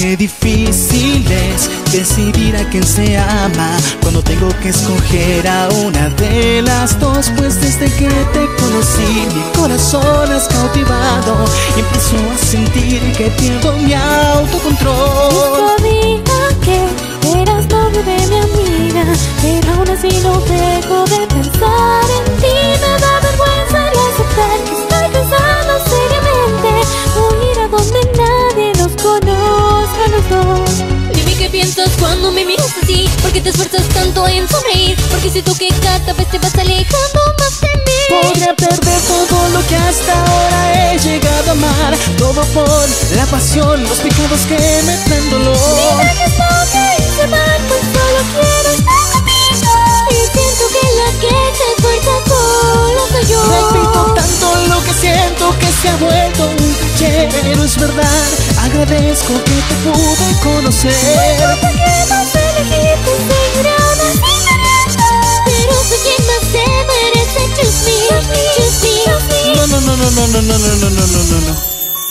Qué difícil es decidir a quién se ama cuando tengo que escoger a una de las dos. Pues desde que te conocí mi corazón has cautivado y empiezo a sentir que pierdo mi autocontrol. Sabía que eras novio de mi amiga, pero aún así no dejo de pensar en ti. Me da vergüenza el aceptar que estoy pensando seriamente o ir a donde nadie nos conozca a los dos. Dime qué piensas cuando me miras así, ¿por qué te esfuerzas tanto en sonreír? Porque siento que cada vez te vas alejando más de mí. Podría perder todo lo que hasta ahora he llegado a amar, todo por la pasión, los pecados que me traen dolor. Dime qué es lo que hice mal, pues solo quiero estar contigo. Y siento que la que se esfuerza solo soy yo. Repito tanto lo que siento que se ha vuelto un cliché, pero es verdad, agradezco que te pude conocer. No sé qué más elegir, te seguiré aún así queriendo, pero soy quien más se merece. Choose me, choose me, choose me. No, no, no, no, no, no, no, no, no, no, no, no.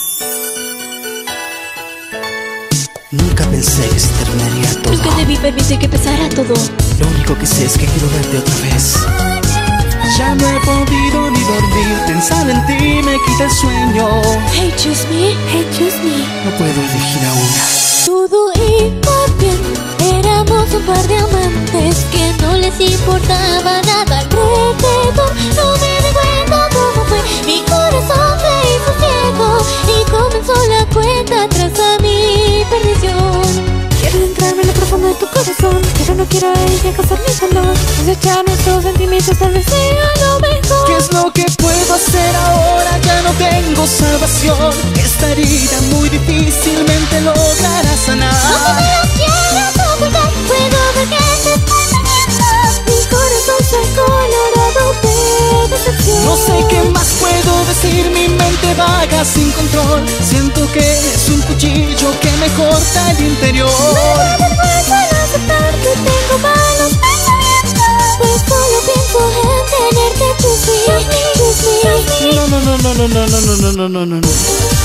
Nunca pensé que se terminaría todo. Nunca debí permitir que empezara todo. Lo único que sé es que quiero verte otra vez. Ya no he podido ni dormir, pensar en ti me quita el sueño. Hey, choose me, hey, choose me. No puedo elegir a una. Todo iba bien, éramos un par de amantes que no les importaba nada alrededor. No me di cuenta cómo fue, mi corazón se hizo ciego y comenzó la cuenta atrás a mi perdición. Quiero entrarme en lo profundo de tu corazón, pero no quiero a ella causar mi dolor. Desechar nuestros sentimientos tal vez sea lo mejor. ¿Qué es lo que puedo hacer ahora? Ya no tengo salvación. Esta herida muy difícilmente logrará sanar. No me lo quieras ocultar, puedo ver que te estás dañando. Mi corazón se ha colorado de decepción. No sé qué más puedo decir, mi mente vaga sin control. Siento que es un cuchillo que me corta el interior. Me da vergüenza al aceptar que tengo malos pensamientos, pues solo pienso en tenerte. Choose me, choose me. No, no, no, no, no, no, no, no, no, no, no, no.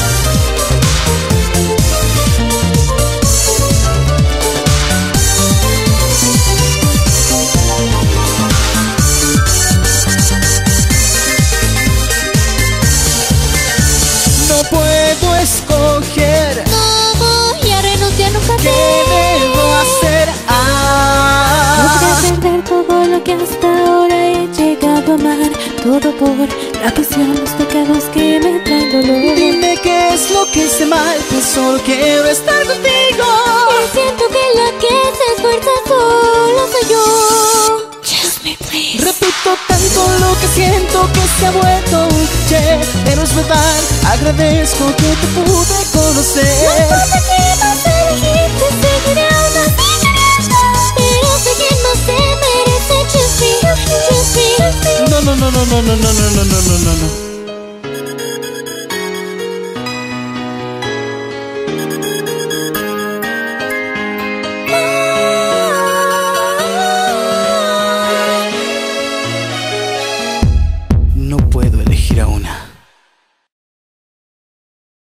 No puedo escoger. No voy a renunciar nunca. ¿Qué debo hacer? Podría perder todo lo que hasta ahora he llegado a amar, todo por la pasión, los pecados que me traen dolor. Dime qué es lo que hice mal, pues solo quiero estar contigo. Y siento que la que se esfuerza solo soy yo. Choose me, please. Repito tanto lo que siento que se ha vuelto un cliché, pero es verdad, agradezco que te pude conocer.